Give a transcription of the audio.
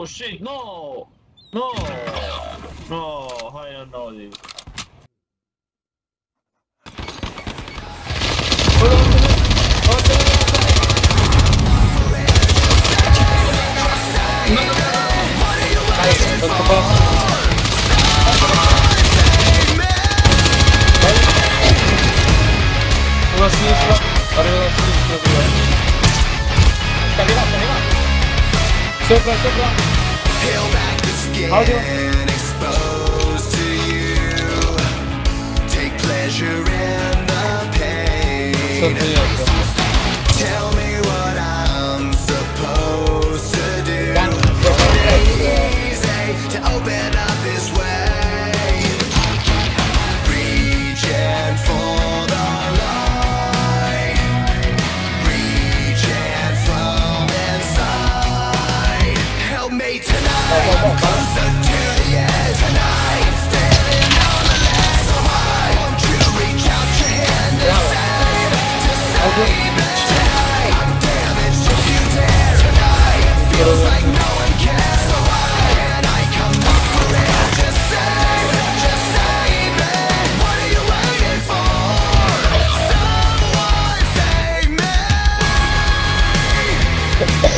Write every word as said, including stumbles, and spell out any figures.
shit, no! No! No, I don't know this. Una sinistra, arriva da sinistra, sta arrivando, sta arrivando. Sopra, sopra. Audio. Sotto dietro. Tell me what I'm supposed to do. Easy to open up this way. Reaching for the light. Reaching from inside. Help me tonight. Closer to the edge tonight. Standing on the ledge so high. Won't you reach out your hand and say, save me tonight. I'm damaged if you dare tonight. It feels like no one cares. So why can't I come up for it? Just save, just save me. What are you waiting for? Someone save me.